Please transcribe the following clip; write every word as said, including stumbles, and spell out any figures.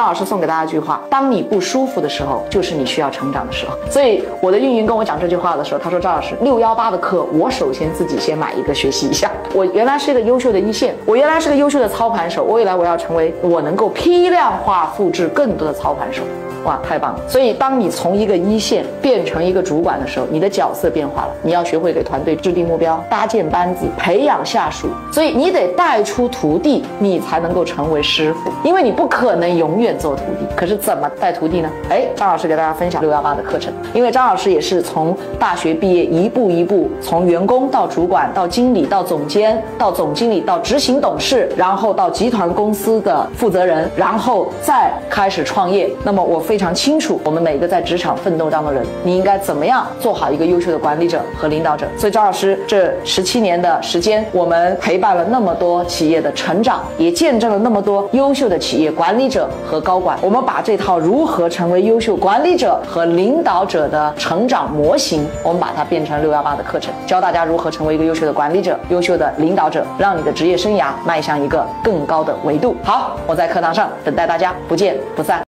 张老师送给大家一句话：当你不舒服的时候，就是你需要成长的时候。所以我的运营跟我讲这句话的时候，他说张老师六一八的课，我首先自己先买一个学习一下。我原来是一个优秀的一线，我原来是个优秀的操盘手，未来我要成为我能够批量化复制更多的操盘手。哇，太棒了！所以当你从一个一线变成一个主管的时候，你的角色变化了，你要学会给团队制定目标，搭建班子，培养下属，所以你得带出徒弟，你才能够成为师傅，因为你不可能永远做徒弟。可是怎么带徒弟呢？哎，张老师给大家分享六一八的课程，因为张老师也是从大学毕业一步一步从员工到主管到经理到总监到总经理到执行董事，然后到集团公司的负责人，然后再开始创业。那么我非常清楚我们每个在职场奋斗当的人，你应该怎么样做好一个优秀的管理者和领导者。所以张老师这十七年的时间，我们陪伴了那么多企业的成长，也见证了那么多优秀的企业管理者和高管。我们把这套如何成为优秀管理者和领导者的成长模型，我们把它变成六一八的课程，教大家如何成为一个优秀的管理者、优秀的领导者，让你的职业生涯迈向一个更高的维度。好，我在课堂上等待大家，不见不散。